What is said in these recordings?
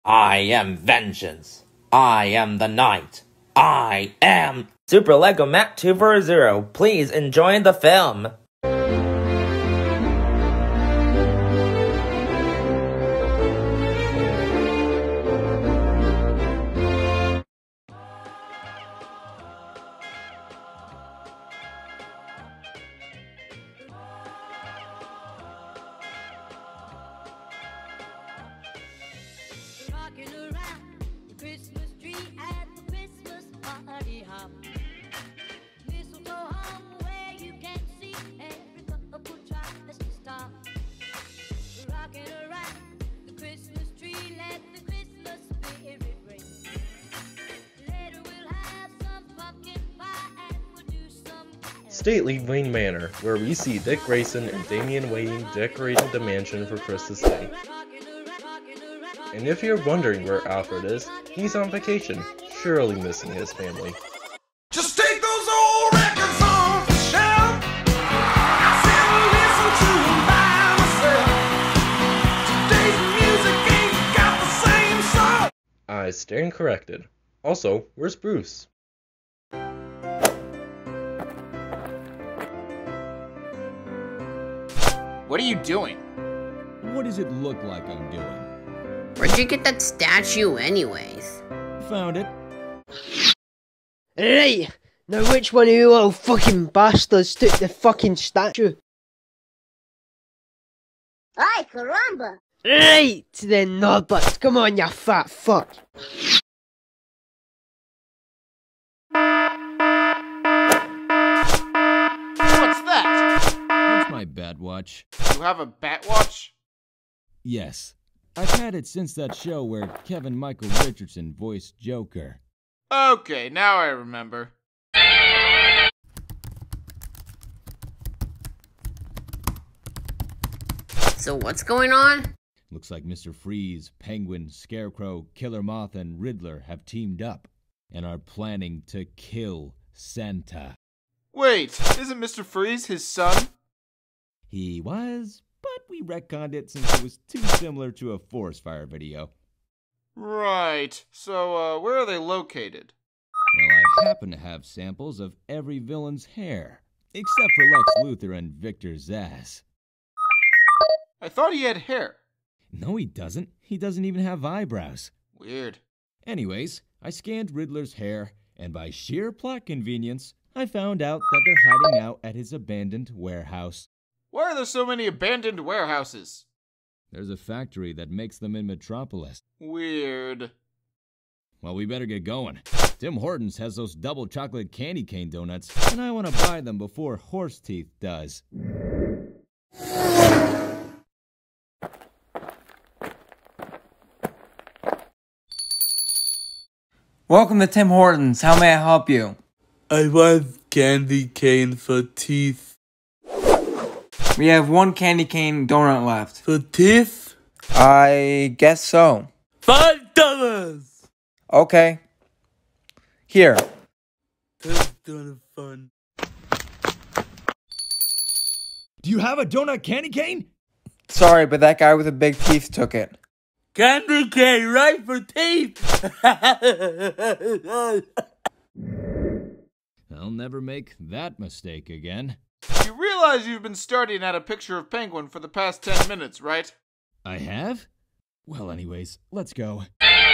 I am vengeance. I am the night. I am Super Lego Mach 240. Please enjoy the film. Stately Wayne Manor, where we see Dick Grayson and Damian Wayne decorating the mansion for Christmas Day. And if you're wondering where Alfred is, he's on vacation, surely missing his family. Just take those old records off the shelf. I sit and listen to them by myself. Today's music ain't got the same song. I stand corrected. Also, where's Bruce? What are you doing? What does it look like I'm doing? Where'd you get that statue anyways? Found it. Right, now which one of you little fucking bastards took the fucking statue? Ay, caramba! Right then, Norbert, come on you fat fuck. What's that? That's my bat watch. You have a bat watch? Yes. I've had it since that show where Kevin Michael Richardson voiced Joker. Okay, now I remember. So what's going on? Looks like Mr. Freeze, Penguin, Scarecrow, Killer Moth, and Riddler have teamed up and are planning to kill Santa. Wait, isn't Mr. Freeze his son? He was, but we retconned it since it was too similar to a forest fire video. Right, so where are they located? Well, I happen to have samples of every villain's hair, except for Lex Luthor and Victor Zsasz. I thought he had hair. No, he doesn't. He doesn't even have eyebrows. Weird. Anyways, I scanned Riddler's hair, and by sheer plot convenience, I found out that they're hiding out at his abandoned warehouse. Why are there so many abandoned warehouses? There's a factory that makes them in Metropolis. Weird. Well, we better get going. Tim Hortons has those double chocolate candy cane donuts, and I want to buy them before Horseteeth does. Welcome to Tim Hortons. How may I help you? I want candy cane for teeth. We have one candy cane donut left. For teeth? I guess so. $5! Okay. Here. That's kind of fun. Do you have a donut candy cane? Sorry, but that guy with the big teeth took it. Candy cane, right for teeth! I'll never make that mistake again. You realize you've been staring at a picture of Penguin for the past 10 minutes, right? I have? Well, anyways, let's go.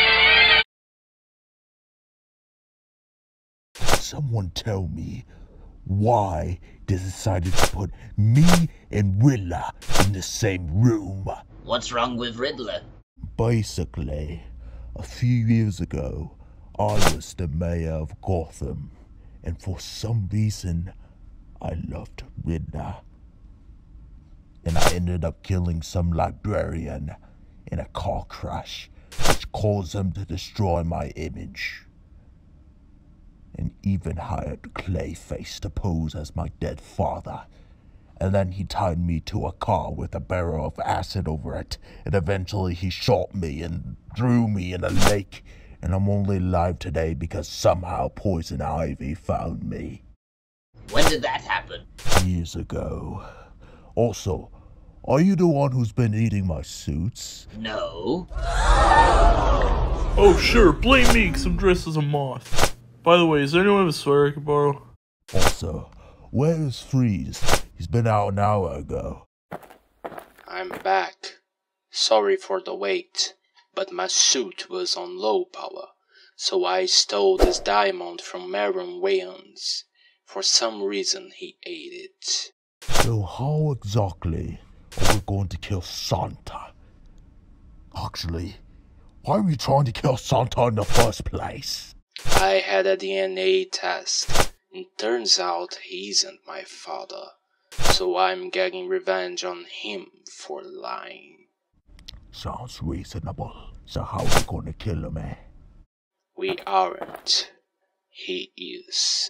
Someone tell me why they decided to put me and Willy in the same room. What's wrong with Riddler? Basically, a few years ago, I was the mayor of Gotham, and for some reason, I loved Riddler. And I ended up killing some librarian in a car crash, which caused him to destroy my image. And even hired Clayface to pose as my dead father. And then he tied me to a car with a barrel of acid over it. And eventually he shot me and threw me in a lake. And I'm only alive today because somehow Poison Ivy found me. When did that happen? Years ago. Also, Are you the one who's been eating my suits? No. Oh sure, blame me because I'm dressed as a moth. By the way, is there anyone with a sweater I can borrow? Also, where is Freeze? He's been out an hour ago. I'm back. Sorry for the wait, but my suit was on low power, so I stole this diamond from Maron Wayans. For some reason he ate it. So how exactly are we going to kill Santa? Actually, why are we trying to kill Santa in the first place? I had a DNA test, and turns out he isn't my father. So I'm getting revenge on him for lying. Sounds reasonable. So how are we gonna kill him, eh? We aren't. He is.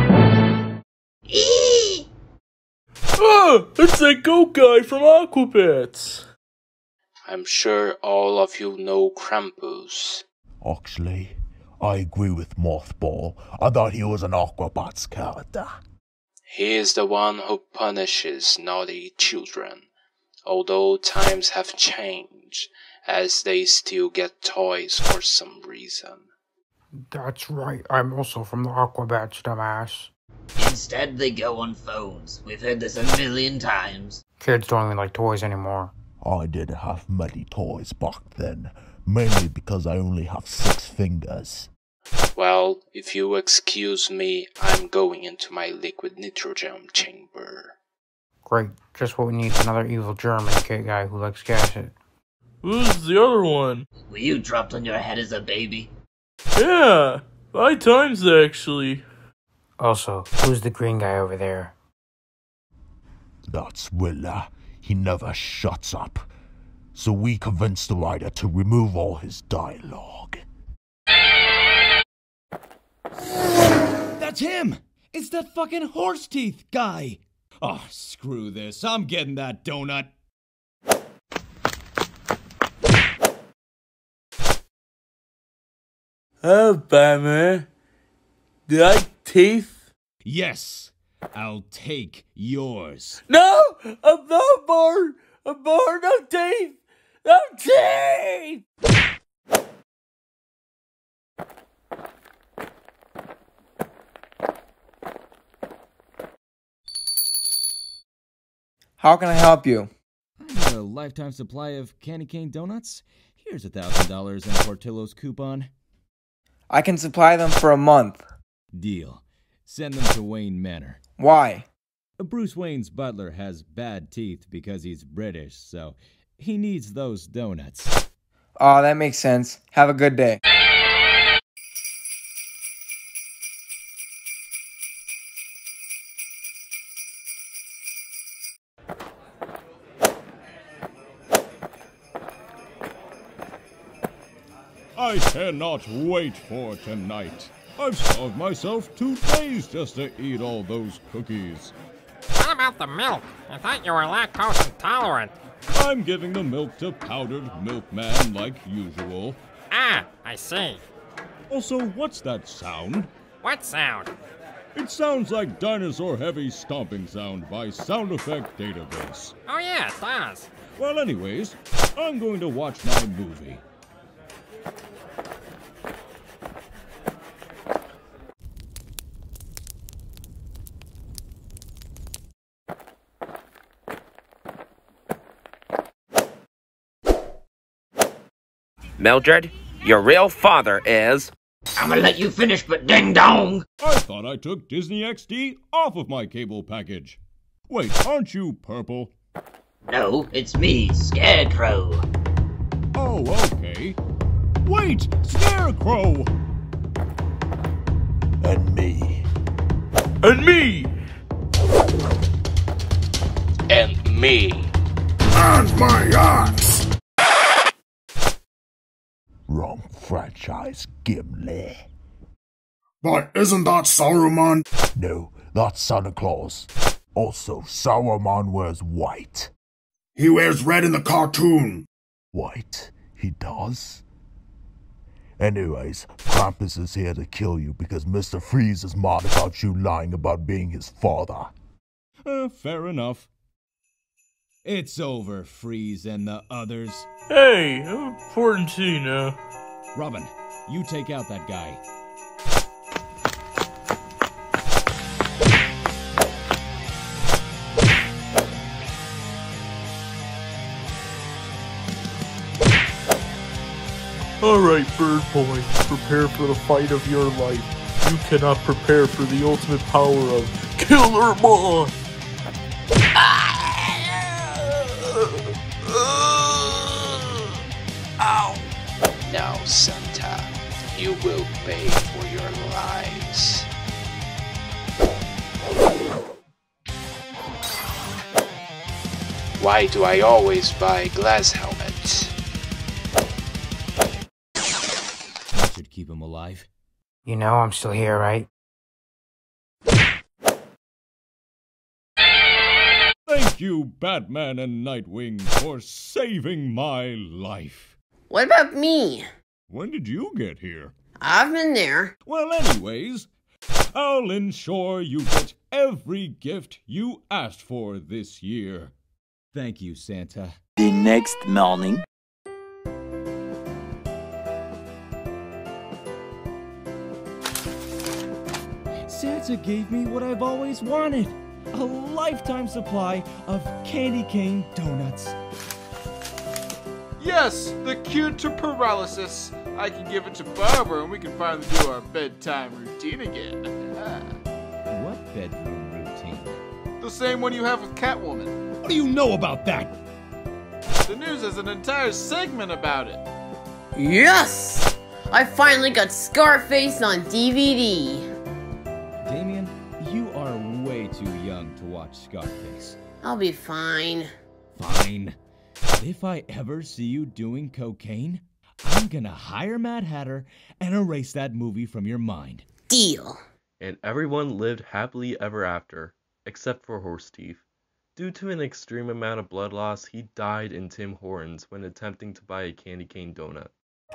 Ah! It's that goat guy from Aquabats! I'm sure all of you know Krampus. Actually, I agree with Mothball. I thought he was an Aquabats character. He is the one who punishes naughty children, although times have changed, as they still get toys for some reason. That's right, I'm also from the Aquabats, dumbass. Instead, they go on phones. We've heard this a million times. Kids don't even like toys anymore. I didn't have many toys back then, mainly because I only have 6 fingers. Well, if you excuse me, I'm going into my liquid nitrogen chamber. Great, just what we need, another evil German kid guy who likes acid. Who's the other one? Were you dropped on your head as a baby? Yeah, 5 times actually. Also, who's the green guy over there? That's Willy. He never shuts up. So we convinced the writer to remove all his dialogue. That's him! It's that fucking Horseteeth guy! Oh, screw this. I'm getting that donut. Oh, Batman. Did I teeth? Yes, I'll take yours. No! I'm not born! I'm born, no teeth! No teeth! How can I help you? A lifetime supply of candy cane donuts? Here's $1,000 in Portillo's coupon. I can supply them for a month. Deal. Send them to Wayne Manor. Why? Bruce Wayne's butler has bad teeth because he's British, so he needs those donuts. Oh, that makes sense. Have a good day. I cannot wait for tonight. I've starved myself 2 days just to eat all those cookies. What about the milk? I thought you were lactose intolerant. I'm giving the milk to Powdered Milkman like usual. Ah, I see. Also, what's that sound? What sound? It sounds like Dinosaur Heavy Stomping Sound by Sound Effect Database. Oh yeah, it does. Well, anyways, I'm going to watch my movie. Mildred, your real father is... I'm gonna let you finish, but ding dong! I thought I took Disney XD off of my cable package. Wait, aren't you purple? No, it's me, Scarecrow. Oh, okay. Wait, Scarecrow! And me. And me! And me. And my ass! Wrong franchise, Gimli. But isn't that Saruman? No, that's Santa Claus. Also, Saruman wears white. He wears red in the cartoon. White? He does? Anyways, Krampus is here to kill you because Mr. Freeze is mad about you lying about being his father. Fair enough. It's over, Freeze and the others. Hey, I'm important to you now. Robin, you take out that guy. Alright, Bird Boy, prepare for the fight of your life. You cannot prepare for the ultimate power of Killer Moth! Ow! Now, Santa, you will pay for your lies. Why do I always buy glass helmets? That should keep him alive. You know I'm still here, right? Thank you, Batman and Nightwing, for saving my life. What about me? When did you get here? I've been there. Well, anyways, I'll ensure you get every gift you asked for this year. Thank you, Santa. The next morning. Santa gave me what I've always wanted. A lifetime supply of candy cane donuts. Yes, the cure to paralysis. I can give it to Barbara and we can finally do our bedtime routine again. What bedroom routine? The same one you have with Catwoman. What do you know about that? The news has an entire segment about it. Yes! I finally got Scarface on DVD. Damian, you are way too young to watch Scarface. I'll be fine. Fine. But if I ever see you doing cocaine, I'm gonna hire Mad Hatter and erase that movie from your mind. Deal. And everyone lived happily ever after, except for Horseteeth. Due to an extreme amount of blood loss, he died in Tim Hortons when attempting to buy a candy cane donut.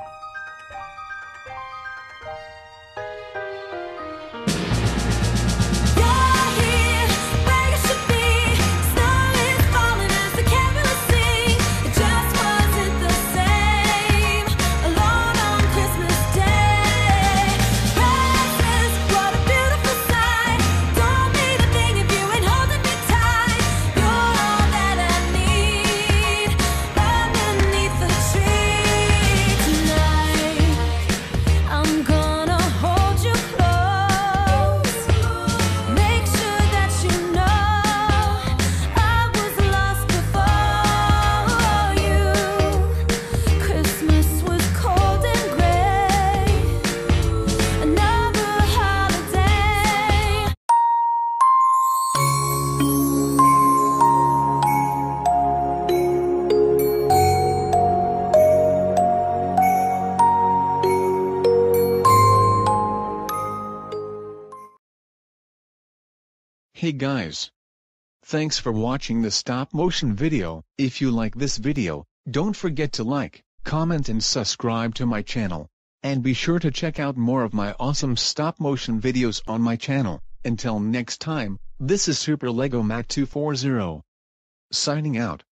Hey guys! Thanks for watching the stop motion video. If you like this video, don't forget to like, comment and subscribe to my channel. And be sure to check out more of my awesome stop motion videos on my channel. Until next time, this is Super Lego Matt 240. Signing out.